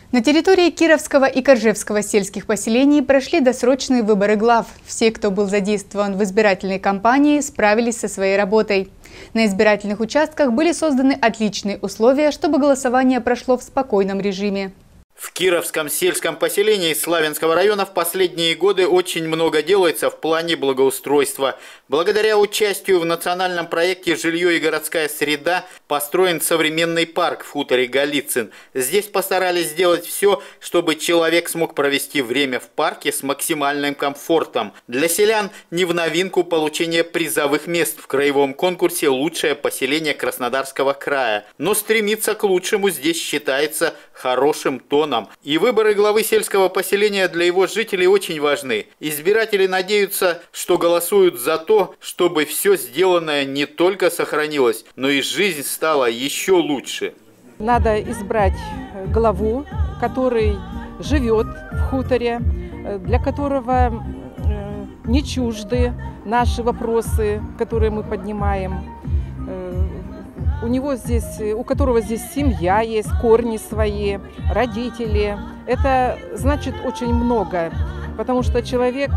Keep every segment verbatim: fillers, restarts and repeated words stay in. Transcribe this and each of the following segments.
На территории Кировского и Коржевского сельских поселений прошли досрочные выборы глав. Все, кто был задействован в избирательной кампании, справились со своей работой. На избирательных участках были созданы отличные условия, чтобы голосование прошло в спокойном режиме. В Кировском сельском поселении Славянского района в последние годы очень много делается в плане благоустройства. Благодаря участию в национальном проекте «Жилье и городская среда» построен современный парк в хуторе Голицын. Здесь постарались сделать все, чтобы человек смог провести время в парке с максимальным комфортом. Для селян не в новинку получение призовых мест в краевом конкурсе «Лучшее поселение Краснодарского края». Но стремиться к лучшему здесь считается хорошим тоном. И выборы главы сельского поселения для его жителей очень важны. Избиратели надеются, что голосуют за то, чтобы все сделанное не только сохранилось, но и жизнь стала еще лучше. Надо избрать главу, который живет в хуторе, для которого не чужды наши вопросы, которые мы поднимаем. У него здесь, у которого здесь семья есть, корни свои, родители. Это значит очень много, потому что человек,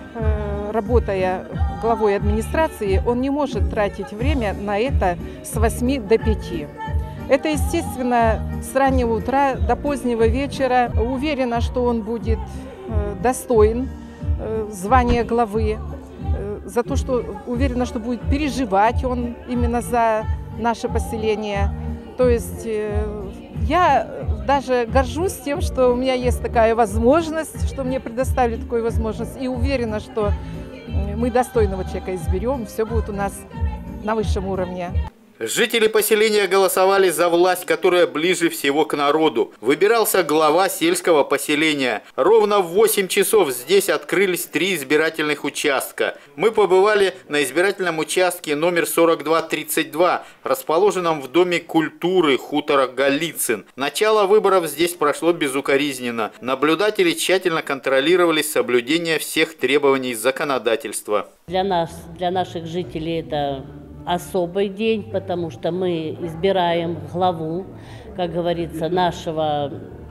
работая главой администрации, он не может тратить время на это с восьми до пяти. Это, естественно, с раннего утра до позднего вечера. Уверена, что он будет достоин звания главы, за то, что уверена, что будет переживать он именно за наше поселение. То есть я даже горжусь тем, что у меня есть такая возможность, что мне предоставили такую возможность, и уверена, что мы достойного человека изберем, все будет у нас на высшем уровне. Жители поселения голосовали за власть, которая ближе всего к народу. Выбирался глава сельского поселения. Ровно в восемь часов здесь открылись три избирательных участка. Мы побывали на избирательном участке номер сорок два тридцать два, расположенном в Доме культуры хутора Голицын. Начало выборов здесь прошло безукоризненно. Наблюдатели тщательно контролировали соблюдение всех требований законодательства. Для нас, для наших жителей это особый день, потому что мы избираем главу, как говорится, нашего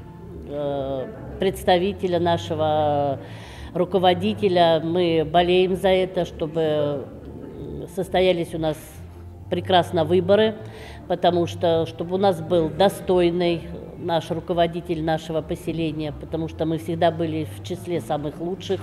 э, представителя, нашего руководителя. Мы болеем за это, чтобы состоялись у нас прекрасно выборы, потому что чтобы у нас был достойный наш руководитель нашего поселения, потому что мы всегда были в числе самых лучших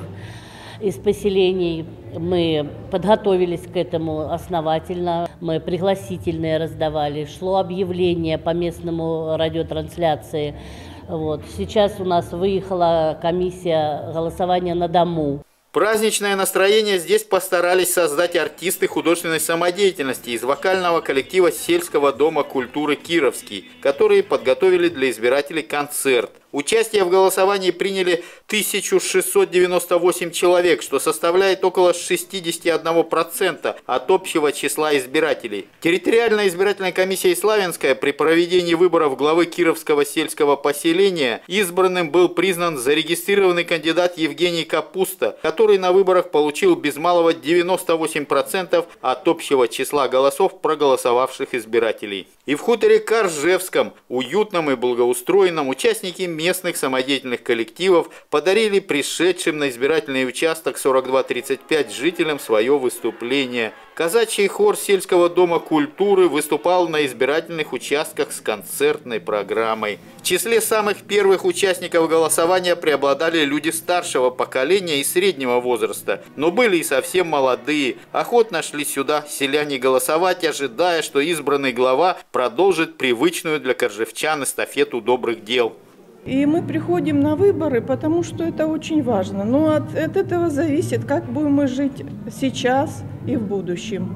из поселений. Мы подготовились к этому основательно. Мы пригласительные раздавали, шло объявление по местному радиотрансляции. Вот. Сейчас у нас выехала комиссия голосования на дому. Праздничное настроение здесь постарались создать артисты художественной самодеятельности из вокального коллектива сельского дома культуры «Кировский», которые подготовили для избирателей концерт. Участие в голосовании приняли тысячу шестьсот девяносто восемь человек, что составляет около шестидесяти одного процента от общего числа избирателей. Территориальная избирательная комиссия Славянская при проведении выборов главы Кировского сельского поселения избранным был признан зарегистрированный кандидат Евгений Капуста, который на выборах получил без малого девяносто восемь процентов от общего числа голосов проголосовавших избирателей. И в хуторе Коржевском, уютном и благоустроенном, участники местных самодеятельных коллективов подарили пришедшим на избирательный участок сорок два тридцать пять жителям свое выступление. Казачий хор сельского дома культуры выступал на избирательных участках с концертной программой. В числе самых первых участников голосования преобладали люди старшего поколения и среднего возраста, но были и совсем молодые. Охотно шли сюда селяне голосовать, ожидая, что избранный глава продолжит привычную для коржевчан эстафету добрых дел. И мы приходим на выборы, потому что это очень важно. Но от, от этого зависит, как будем мы жить сейчас и в будущем.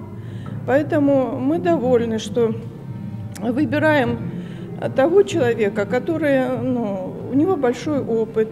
Поэтому мы довольны, что выбираем того человека, который, ну, у него большой опыт.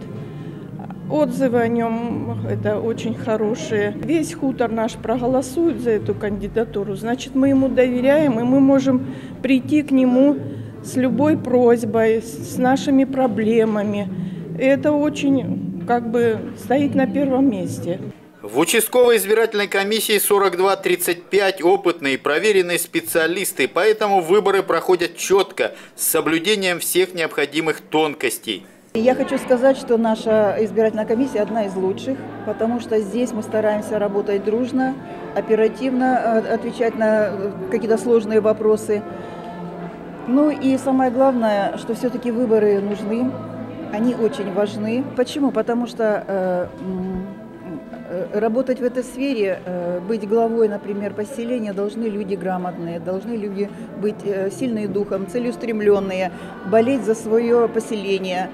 Отзывы о нем это очень хорошие. Весь хутор наш проголосует за эту кандидатуру, значит, мы ему доверяем, и мы можем прийти к нему с любой просьбой, с нашими проблемами. И это очень, как бы, стоит на первом месте. В участковой избирательной комиссии сорок два тридцать пять опытные и проверенные специалисты, поэтому выборы проходят четко, с соблюдением всех необходимых тонкостей. Я хочу сказать, что наша избирательная комиссия одна из лучших, потому что здесь мы стараемся работать дружно, оперативно отвечать на какие-то сложные вопросы. Ну и самое главное, что все-таки выборы нужны, они очень важны. Почему? Потому что э, э, работать в этой сфере, э, быть главой, например, поселения, должны люди грамотные, должны люди быть э, сильные духом, целеустремленные, болеть за свое поселение.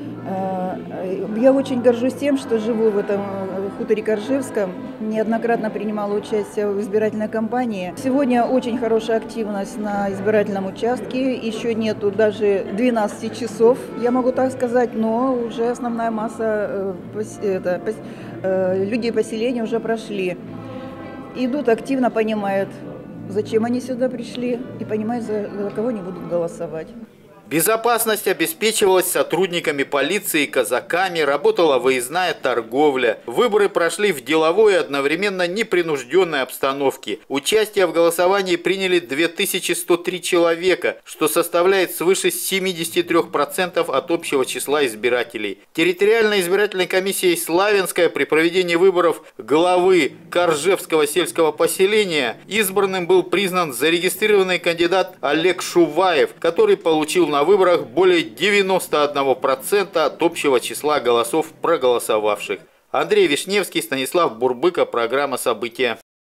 Я очень горжусь тем, что живу в этом хуторе Коржевском, неоднократно принимала участие в избирательной кампании. Сегодня очень хорошая активность на избирательном участке, еще нету даже двенадцати часов, я могу так сказать, но уже основная масса это, людей поселения уже прошли. Идут активно, понимают, зачем они сюда пришли и понимают, за кого они будут голосовать. Безопасность обеспечивалась сотрудниками полиции и казаками, работала выездная торговля. Выборы прошли в деловой и одновременно непринужденной обстановке. Участие в голосовании приняли две тысячи сто три человека, что составляет свыше семидесяти трёх процентов от общего числа избирателей. Территориальной избирательной комиссией Славянская при проведении выборов главы Коржевского сельского поселения избранным был признан зарегистрированный кандидат Олег Шуваев, который получил на выборах более девяноста одного процента от общего числа голосов проголосовавших. Андрей Вишневский, Станислав Бурбыко, программа «События».